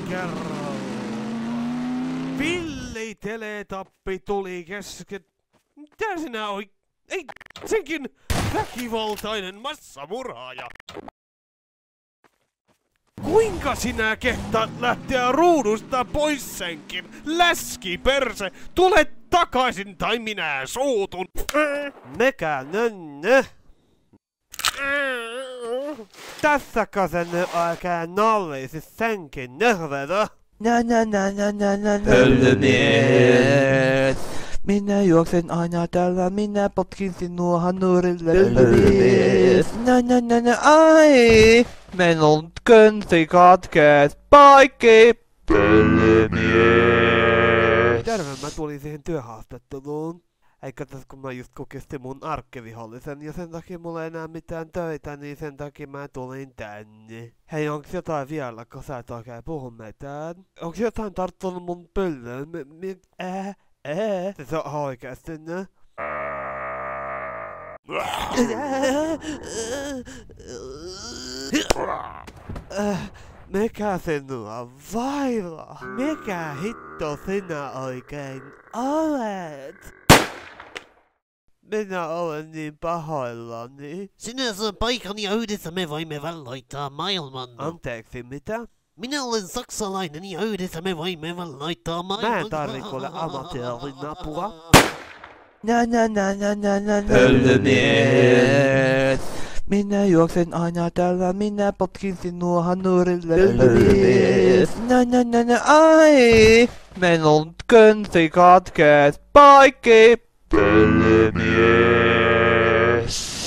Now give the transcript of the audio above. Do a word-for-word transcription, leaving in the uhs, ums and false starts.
kerralla. Villi teletappi tuli kesken. Mitä sinä oit? Ei, senkin väkivaltainen massamurhaaja. Kuinka sinä kehtaat lähteä ruudusta pois senkin? Läski perse, tule takaisin tai minä suutun. Mekä nönnö. Tässäkö se nyt oikein nallisi senkin nöhverö? Nä nä nä nä nä nä Pöllömies. Minä juoksen aina täällä, minä potkin sinua hanurille. Pöllömies. Nä nä nä nä ai. Minun könsi katkees paikki. Pöllömies. Terve, mä tulin siihen työhaastatteluun. Eikä tässä kun mä just kokistin mun arkkivihollisen ja sen takia mulla ei enää mitään töitä, niin sen takia mä tulin tänne. Hei, onks jotain vielä, kun sä et oikein puhu mitään? Onks jotain tarttunut mun pyllyyn? Mi- mi- ää, ää? Se on oikeesti ne? Mikä sinua vaivaa? Mikä hitto sinä oikein olet? Minä olen niin pahoillani. Sinä saa paikan ja yhdessä me voimme valloittaa maailman. Anteeksi, mitä? Minä olen saksalainen ja yhdessä me voimme valloittaa maailman. Mä en tarvi kuule amatöörin apua. Nä nä nä nä nä nä Pöllömies. Minä juoksen aina täällä, minä potkin sinua hanurille. Pöllömies. Nä nä nä nä ai. Minun könsi katkees paikki. Pöllömies.